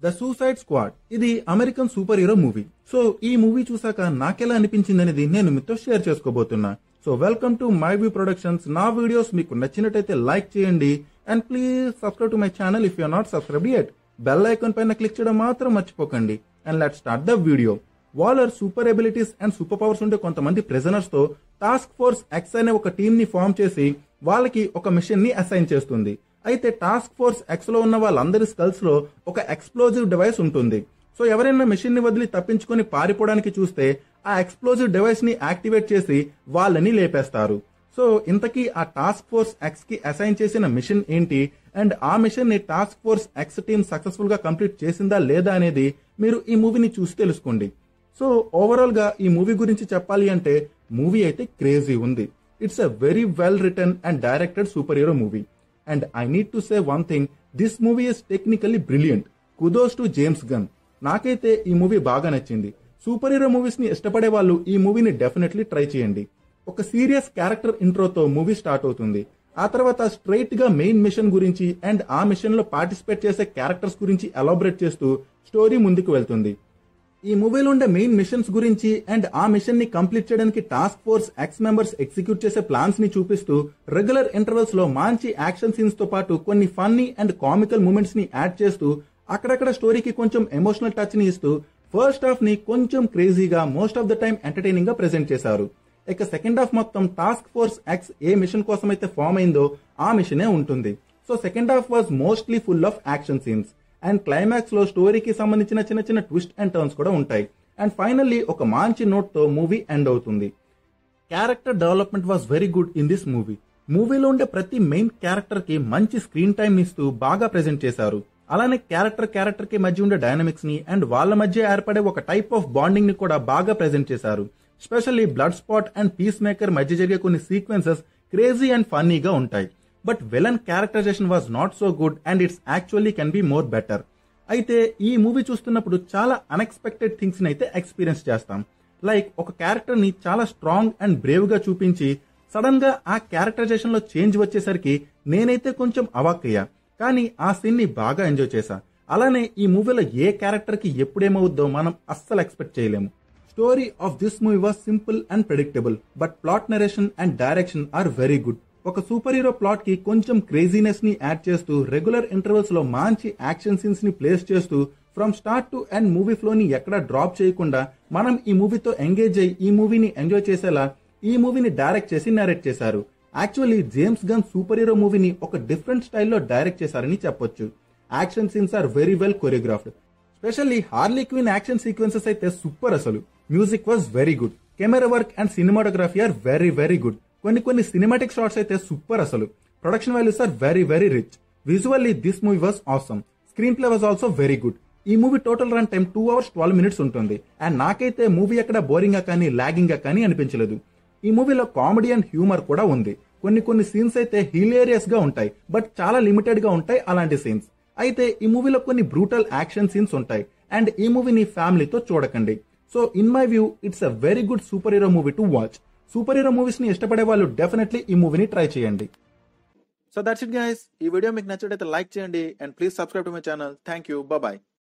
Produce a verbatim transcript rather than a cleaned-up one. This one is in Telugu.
ద సూసైడ్ స్క్వాడ్ ఇది American super hero movie. So ఈ మూవీ చూసాక నాకెలా అనిపించింది అనేది నేను మీతో షేర్ చేసుకోబోతున్నా. So welcome to my view productions. నా వీడియోస్ మీకు నచ్చినట్టయితే లైక్ చేయండి and please subscribe to my channel if you are not subscribed yet. Bell icon పైన క్లిక్ చేయడం మాత్రం మర్చిపోకండి. And let's start the video. Waller super abilities and super powers ఉండే కొంతమంది ప్రిజనర్స్ తో టాస్క్ ఫోర్స్ ఎక్స్ అనే ఒక టీమ్ ని ఫామ్ చేసి వాళ్ళకి ఒక మిషన్ ని అసైన్ చేస్తుంది. అయితే టాస్క్ ఫోర్స్ ఎక్స్ లో ఉన్న వాళ్ళందరి స్కల్స్ లో ఒక ఎక్స్ప్లోజివ్ డివైస్ ఉంటుంది. సో ఎవరైనా మిషన్ ని వదిలి తప్పించుకొని పారిపోవడానికి చూస్తే ఆ ఎక్స్ప్లోజివ్ డివైస్ ని యాక్టివేట్ చేసి వాళ్ళని లేపేస్తారు. సో ఇంతకీ ఆ టాస్క్ ఫోర్స్ ఎక్స్ కి అసైన్ చేసిన మిషన్ ఏంటి అండ్ ఆ మిషన్ ని task force X team successful గా కంప్లీట్ చేసిందా లేదా అనేది మీరు ఈ మూవీని చూసి తెలుసుకోండి. సో ఓవరాల్ గా ఈ మూవీ గురించి చెప్పాలి అంటే మూవీ అయితే క్రేజీ ఉంది. It's a very well written and directed super hero movie. And I need to say one thing, this movie is technically brilliant. Kudos to James Gunn. నాకైతే ఈ మూవీ బాగా నచ్చింది. సూపర్ హీరో మూవీస్ ని ఇష్టపడే వాళ్ళు ఈ మూవీని డెఫినెట్లీ ట్రై చేయండి. ఒక సీరియస్ క్యారెక్టర్ ఇంట్రోతో మూవీ స్టార్ట్ అవుతుంది. ఆ తర్వాత స్ట్రైట్ గా మెయిన్ మిషన్ గురించి అండ్ ఆ మిషన్ లో పార్టిసిపేట్ చేసే క్యారెక్టర్స్ గురించి ఎలాబరేట్ చేస్తూ స్టోరీ ముందుకు వెళ్తుంది. ఈ మూవీలో ఉండే మెయిన్ మిషన్స్ గురించి అండ్ ఆ మిషన్ ని కంప్లీట్ చేయడానికి task force X members execute చేసే ప్లాన్స్ ని చూపిస్తూ రెగ్యులర్ ఇంటర్వెల్స్ లో మంచి యాక్షన్ సీన్స్ తో పాటు కొన్ని ఫన్నీ అండ్ కామికల్ మూమెంట్స్ ని యాడ్ చేస్తూ అక్కడక్కడ స్టోరీకి కొంచెం ఎమోషనల్ టచ్ ని ఇస్తూ ఫస్ట్ హాఫ్ ని కొంచెం క్రేజీగా most of the time entertaining గా ప్రెజెంట్ చేశారు. ఇక సెకండ్ హాఫ్ మొత్తం టాస్క్ ఫోర్స్ ఎక్స్ ఏ మిషన్ కోసం అయితే ఫామ్ అయిందో ఆ మిషనే ఉంటుంది. So second half was mostly full of action scenes and climax లో స్టోరీకి సంబంధించిన చిన్న చిన్న ట్విస్ట్ అండ్ టర్న్స్ కూడా ఉంటాయి. అండ్ ఫైనల్లీ ఒక మంచి నోట్ తో మూవీ ఎండ్ అవుతుంది. Character development was very good in this movie. మూవీలో ఉండే ప్రతి మెయిన్ క్యారెక్టర్ కి మంచి స్క్రీన్ టైం ఇస్తూ బాగా ప్రెజెంట్ చేశారు. అలానే క్యారెక్టర్ క్యారెక్టర్ కి మధ్య ఉండే డైనమిక్స్ ని అండ్ వాళ్ళ మధ్య ఏర్పడే ఒక టైప్ ఆఫ్ బాండింగ్ ని కూడా బాగా ప్రెజెంట్ చేశారు. Specially Bloodsport and Peacemaker మధ్య జరిగే కొన్ని సీక్వెన్సెస్ క్రేజీ అండ్ ఫన్నీగా ఉంటాయి. But villain characterization was not so good and it's actually can be more better. అయితే ఈ మూవీ చూస్తున్నప్పుడు చాలా అన్ఎక్స్పెక్టెడ్ థింగ్స్ ని అయితే ఎక్స్పీరియన్స్ చేస్తాం. లైక్ ఒక క్యారెక్టర్ ని చాలా స్ట్రాంగ్ అండ్ బ్రేవ్ గా చూపించి సడన్ గా ఆ క్యారెక్టరైజేషన్ లో చేంజ్ వచ్చేసరికి నేనైతే కొంచెం అవాక్కయ్యా. కానీ ఆ సీన్ ని బాగా ఎంజాయ్ చేశా. అలానే ఈ మూవీలో ఏ క్యారెక్టర్ కి ఎప్పుడేమవుద్దో మనం అస్సలు ఎక్స్పెక్ట్ చేయలేము. Story of this movie was simple and predictable but plot narration and direction are very good. ఒక సూపర్ హీరో ప్లాట్ కి కొంచెం క్రేజీనెస్ ని యాడ్ చేస్తూ రెగ్యులర్ ఇంటర్వెల్స్ లో మంచి యాక్షన్ సీన్స్ ని ప్లేస్ చేస్తూ from start to end movie flow ని ఎక్కడా డ్రాప్ చేయకుండా మనం ఈ మూవీతో ఎంగేజ్ అయ్యి ఈ మూవీని ఎంజాయ్ చేసేలా ఈ మూవీని డైరెక్ట్ చేసి నరేట్ చేశారు. Actually James Gunn super hero మూవీని ఒక డిఫరెంట్ స్టైల్లో డైరెక్ట్ చేశారని చెప్పొచ్చు. Action scenes are very well choreographed. Specially Harley Quinn action sequences అయితే సూపర్. అసలు music was very good. Camera work and cinematography are very very good. కొన్ని కొన్ని సినిమాటిక్ షాట్స్ అయితే సూపర్. అసలు production values are very very rich. Visually this movie was awesome. Screenplay was also very good. ఈ movie total run time two hours twelve minutes ఉంటుంది. అండ్ నాకైతే మూవీ ఎక్కడ బోరింగ్ గా కానీ లాగింగ్ గా కానీ అనిపించలేదు. ఈ మూవీలో కామెడీ అండ్ హ్యూమర్ కూడా ఉంది. కొన్ని కొన్ని సీన్స్ అయితే హిలేరియస్ గా ఉంటాయి బట్ చాలా లిమిటెడ్ గా ఉంటాయి అలాంటి సీన్స్. అయితే ఈ మూవీలో కొన్ని బ్రూటల్ యాక్షన్ సీన్స్ ఉంటాయి అండ్ ఈ మూవీని ఫ్యామిలీతో చూడకండి. So in my view it's a very good super hero movie to watch. Super hero movies ని ఇష్టపడే వాళ్ళు డెఫినెట్లీ ఈ మూవీని ట్రై చేయండి. So that's it guys. ఈ వీడియో మీకు నచ్చినట్లయితే లైక్ చేయండి and please subscribe to my channel. Thank you. Bye.